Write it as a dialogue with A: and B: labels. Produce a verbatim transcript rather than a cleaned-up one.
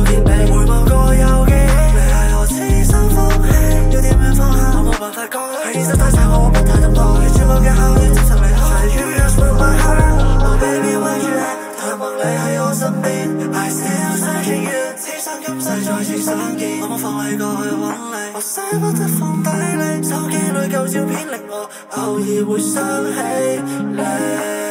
A: 見你，回望過有記憶，你係我此生福氣，要點樣放下我冇辦法講，係現實太殘酷，我不太懂多，你絕望嘅口要接受離開。You just broke my heart，Oh baby where you at？ 盼望你喺我身邊 ，I still searching you， 此生今世再次相見，我冇放棄過去揾你，我捨不得放低你，手機裏舊照片令我偶爾會想起你。